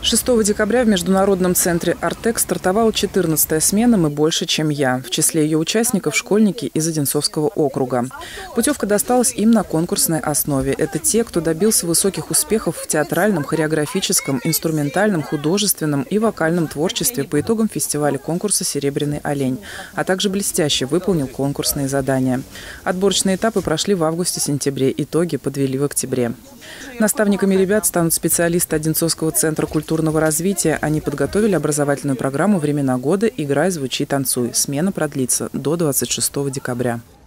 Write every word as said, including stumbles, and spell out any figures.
шестого декабря в Международном центре «Артек» стартовала четырнадцатая смена «Мы больше, чем я». В числе ее участников – школьники из Одинцовского округа. Путевка досталась им на конкурсной основе. Это те, кто добился высоких успехов в театральном, хореографическом, инструментальном, художественном и вокальном творчестве по итогам фестиваля конкурса «Серебряный олень», а также блестяще выполнил конкурсные задания. Отборочные этапы прошли в августе-сентябре, итоги подвели в октябре. Наставниками ребят станут специалисты Одинцовского центра культурного развития. Они подготовили образовательную программу «Времена года. Играй, звучи, танцуй». Смена продлится до двадцать шестого декабря.